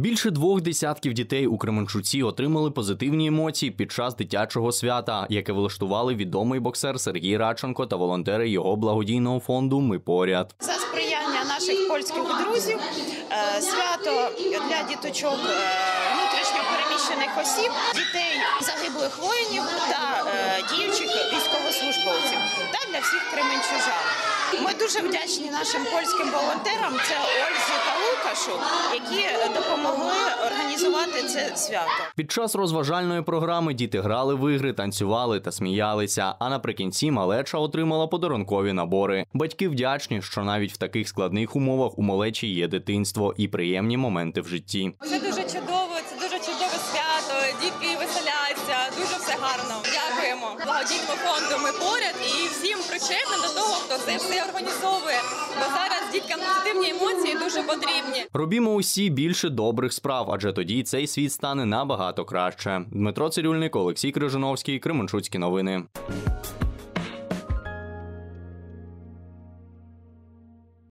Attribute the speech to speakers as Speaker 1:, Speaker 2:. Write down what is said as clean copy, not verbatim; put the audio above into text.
Speaker 1: Більше 2 десятків дітей у Кременчуці отримали позитивні емоції під час дитячого свята, яке влаштували відомий боксер Сергій Радченко та волонтери його благодійного фонду «Ми поряд».
Speaker 2: За сприяння наших польських друзів свято для діточок внутрішньо переміщених осіб, дітей загиблих воїнів та діючих військовослужбовців та для всіх кременчужан. Ми дуже вдячні нашим польським волонтерам, це Ользі та Лукашу, які допомогли організувати це свято.
Speaker 1: Під час розважальної програми діти грали в ігри, танцювали та сміялися, а наприкінці малеча отримала подарункові набори. Батьки вдячні, що навіть в таких складних умовах у малечі є дитинство і приємні моменти в житті.
Speaker 3: Це дуже чудово, це дуже чудове свято, дітки веселяться, дуже все гарно. Дякуємо благодійному фонду «Ми поряд» і всім причетним до того, хто це все організовує, бо зараз діткам позитивні емоції дуже потрібні.
Speaker 1: Робімо усі більше добрих справ, адже тоді цей світ стане набагато краще. Дмитро Цирюльник, Олексій Крижановський, Кременчуцькі новини.